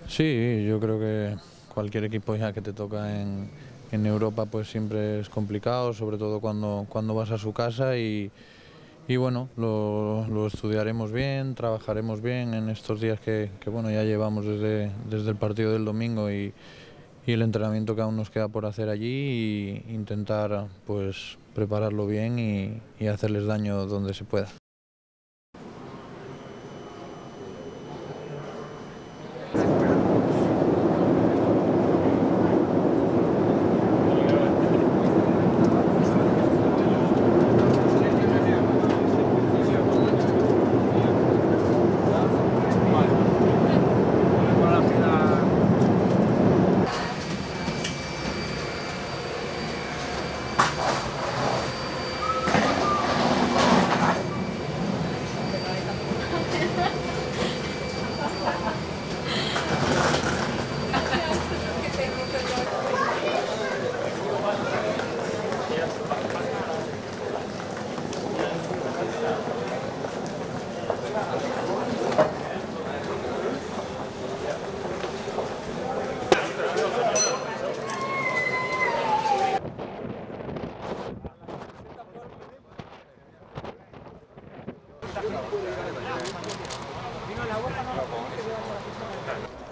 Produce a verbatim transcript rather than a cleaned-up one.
Sí, yo creo que cualquier equipo ya que te toca en, en Europa pues siempre es complicado, sobre todo cuando, cuando vas a su casa y, y bueno, lo, lo estudiaremos bien, trabajaremos bien en estos días que, que bueno, ya llevamos desde, desde el partido del domingo y, y el entrenamiento que aún nos queda por hacer allí e intentar pues prepararlo bien y, y hacerles daño donde se pueda. Vino la boca, no,